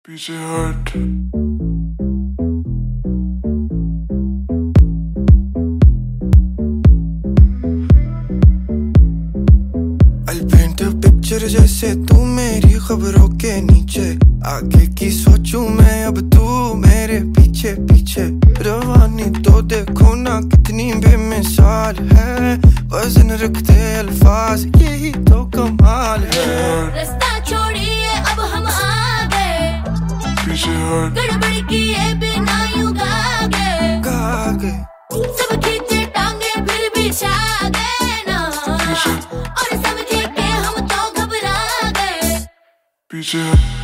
पीछे हट। I'll paint a picture जैसे तू मेरी खबरों के नीचे, आगे की सोचूं मैं अब तू मेरे पीछे पीछे। रवानी तो देखो ना कितनी बेमिसाल है, वजन रखते अल्फाज यही तो कमाल है। रास्ता छोड़िए अब हम आ गए, पीछे हट। गड़बड़ किए बिना यूं गा गए, सब खींचे टांगे फिर भी छा गए ना, और समझे के हम तो घबरा गए। पीछे हट।